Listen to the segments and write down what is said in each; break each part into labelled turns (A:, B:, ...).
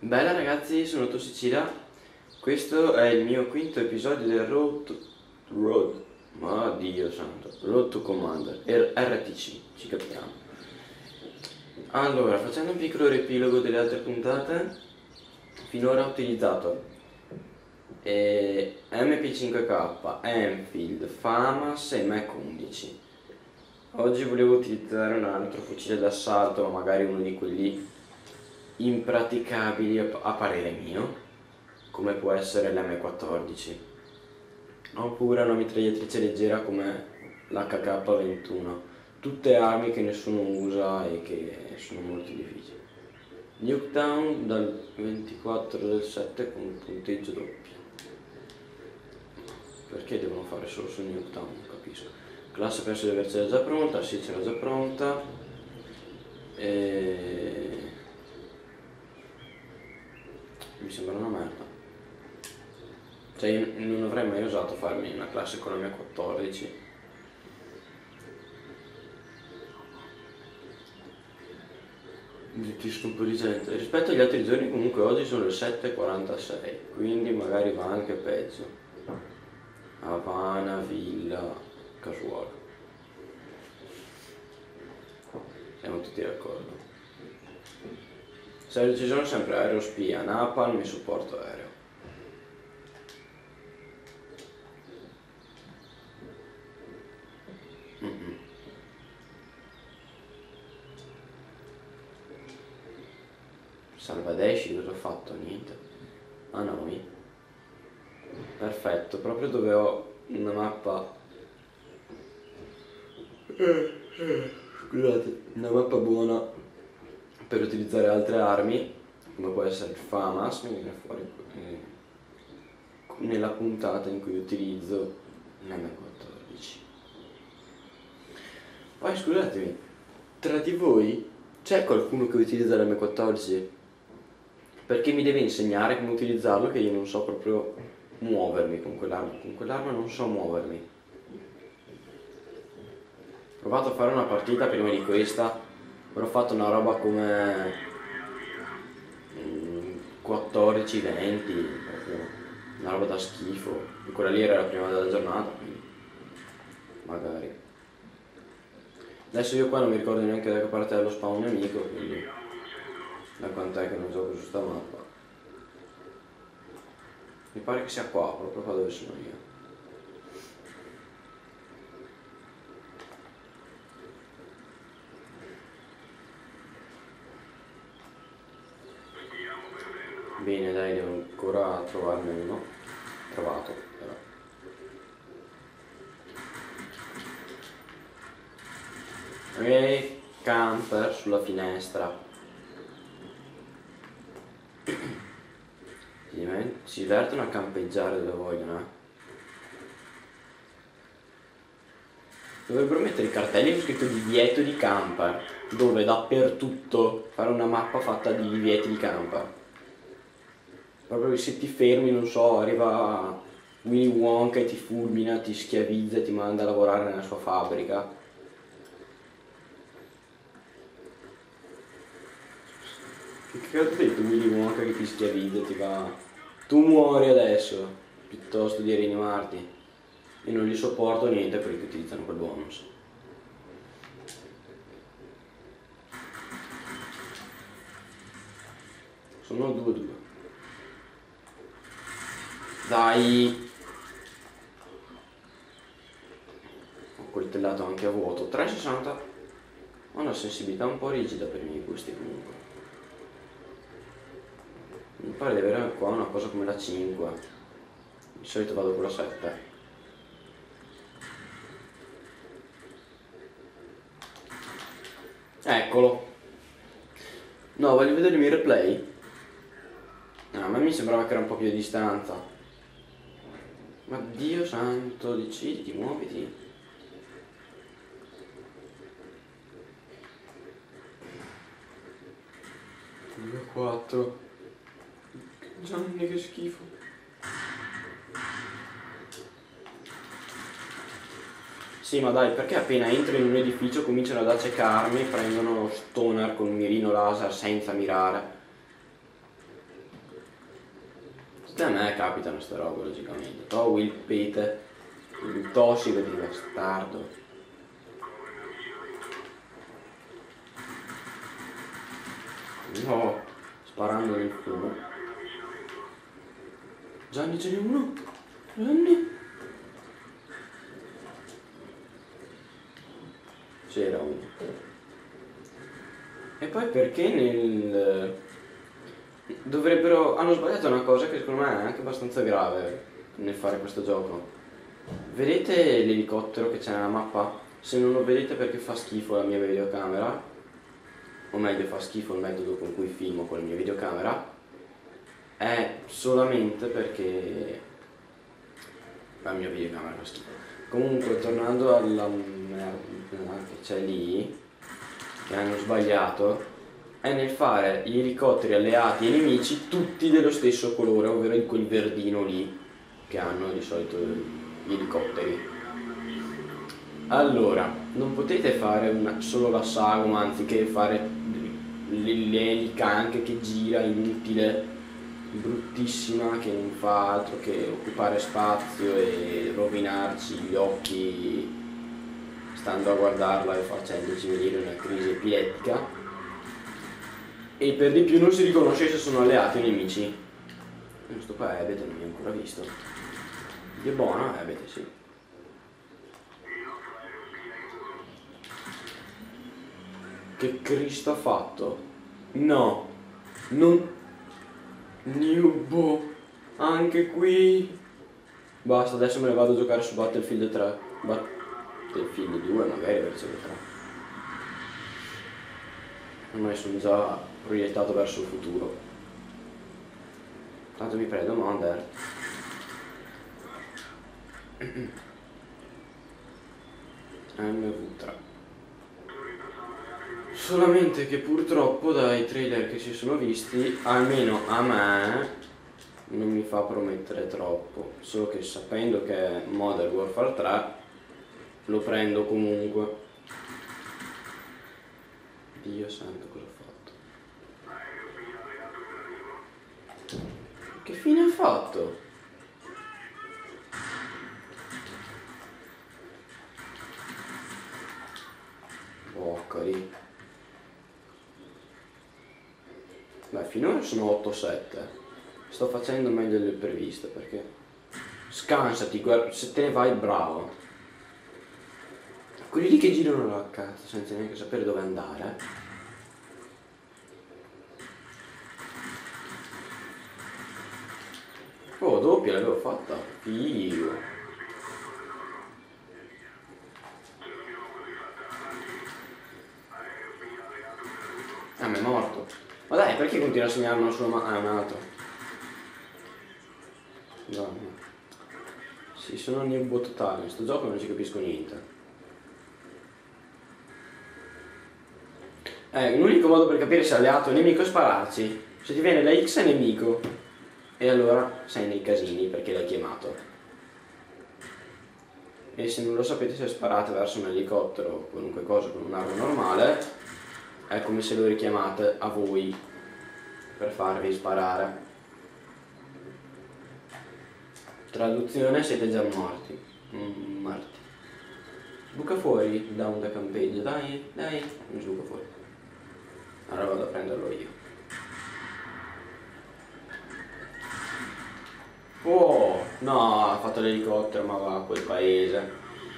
A: Bella ragazzi, sono Tossicida. Questo è il mio quinto episodio del Dio santo, Road to Commander, RTC, ci capiamo. Allora, facendo un piccolo riepilogo delle altre puntate, finora ho utilizzato MP5K, Enfield, FAMAS e Mac 11. Oggi volevo utilizzare un altro fucile d'assalto, ma magari uno di quelli impraticabili a parere mio, come può essere l'M14, oppure una mitragliatrice leggera come l'HK21, tutte armi che nessuno usa e che sono molto difficili. Nuketown dal 24/7 con punteggio doppio. Perché devono fare solo su Nuketown? Non capisco. Classe penso di avercela già pronta, sì, c'era già pronta. Mi sembra una merda. Cioè io non avrei mai osato farmi una classe con la mia 14. Mi zittisco un po' di gente. Rispetto agli altri giorni comunque oggi sono le 7:46, quindi magari va anche peggio. Havana, Villa, casuale. Siamo tutti d'accordo. Ci sono sempre aerospia, Napalm e supporto aereo. Salvadesci, cosa ho fatto? Niente. Ah no, perfetto, proprio dove ho una mappa. Scusate, una mappa buona per utilizzare altre armi, come può essere il FAMAS, mi viene fuori nella puntata in cui utilizzo l'M14. Poi scusatemi, tra di voi c'è qualcuno che utilizza l'M14? Perché mi deve insegnare come utilizzarlo, che io non so proprio muovermi con quell'arma non so muovermi. Ho provato a fare una partita prima di questa, però ho fatto una roba come 14-20, proprio una roba da schifo. E quella lì era la prima della giornata, quindi magari. Adesso io qua non mi ricordo neanche da che parte è lo spawn nemico, quindi da quant'è che non gioco su sta mappa. Mi pare che sia qua, proprio qua dove sono io. Bene, dai, devo ancora trovarne uno. Trovato, però. Ok, camper sulla finestra. Si divertono a campeggiare dove vogliono, eh. Dovrebbero mettere i cartelli con scritto divieto di camper, dove dappertutto fare una mappa fatta di divieti di camper. Proprio che se ti fermi, non so, arriva Willy Wonka e ti fulmina, ti schiavizza e ti manda a lavorare nella sua fabbrica. Che cazzo hai detto Willy Wonka che ti schiavizza e ti va... Tu muori adesso, piuttosto di rianimarti. E non li sopporto niente quelli che utilizzano quel bonus. Sono 2-2. Dai! Ho coltellato anche a vuoto. 3,60. Ho una sensibilità un po' rigida per i miei gusti comunque. Mi pare di avere qua una cosa come la 5. Di solito vado con la 7. Eccolo. No, voglio vedere i miei replay. No, a me mi sembrava che era un po' più a distanza. Ma Dio santo, deciditi, muoviti. Due, 4. Gianni, che schifo. Sì, ma dai, perché appena entro in un edificio cominciano ad accecarmi, prendono stoner con un mirino laser senza mirare? Tutte a me capitano ste robe logicamente. Will Pete, il tossico di bastardo. No, sparando nel fumo. Gianni, ce n'è uno? Gianni? C'era uno. E poi perché hanno sbagliato una cosa che secondo me è anche abbastanza grave nel fare questo gioco. Vedete l'elicottero che c'è nella mappa? Se non lo vedete perché fa schifo la mia videocamera, o meglio fa schifo il metodo con cui filmo con la mia videocamera, è solamente perché la mia videocamera fa schifo. Comunque, tornando alla merda che c'è lì, che hanno sbagliato, è nel fare gli elicotteri alleati e nemici tutti dello stesso colore, ovvero di quel verdino lì che hanno di solito gli elicotteri. Allora, non potete fare solo la sagoma anziché fare l'elica anche che gira inutile, bruttissima, che non fa altro che occupare spazio e rovinarci gli occhi stando a guardarla e facendoci venire una crisi epilettica. E per di più non si riconosce se sono alleati o nemici. Questo qua Ebete non mi ha ancora visto. È buono, Ebete, sì. Che Cristo ha fatto? No, non... Nubo, anche qui. Basta, adesso me ne vado a giocare su Battlefield 3. Battlefield 2 magari versione 3. Ormai sono già proiettato verso il futuro. Tanto mi prendo Monder. MV3. Solamente che purtroppo dai trailer che si sono visti, almeno a me, non mi fa promettere troppo. Solo che sapendo che è Modern Warfare 3, lo prendo comunque. Dio santo, cosa ho fatto? Che fine ha fatto? Boccoli. Beh, finora sono 8-7. Sto facendo meglio del previsto perché... Scansati, guarda, se te ne vai bravo. Quelli lì che girano la cazzo senza neanche sapere dove andare. Oh, doppia l'avevo fatta. Figo. Ma è morto. Ma dai, perché continua a segnare una sola mano? Ah, un altro. No. Sì, sono nubo totale. In sto gioco non ci capisco niente. L'unico modo per capire se è alleato o nemico è spararci. Se ti viene la X è nemico. E allora sei nei casini perché l'hai chiamato. E se non lo sapete, se sparate verso un elicottero o qualunque cosa con un'arma normale, è come se lo richiamate a voi per farvi sparare. Traduzione: siete già morti. Morti. Sbuca fuori da un da campeggio, dai, mi sbuca fuori. Allora vado a prenderlo io. Oh, no, ha fatto l'elicottero, ma va a quel paese.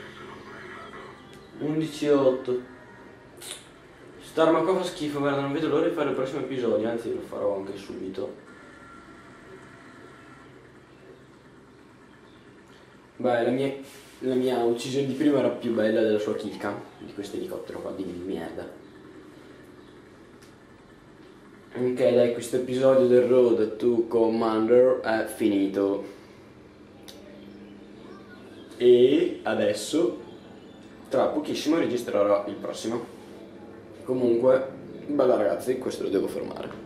A: 11-8. Starma qua fa schifo, guarda, non vedo l'ora di fare il prossimo episodio, anzi lo farò anche subito. Beh, la mia uccisione di prima era più bella della sua killcam, di questo elicottero qua di merda. Ok, dai, questo episodio del Road to Commander è finito. E adesso, tra pochissimo, registrerò il prossimo. Comunque, bella ragazzi, questo lo devo fermare.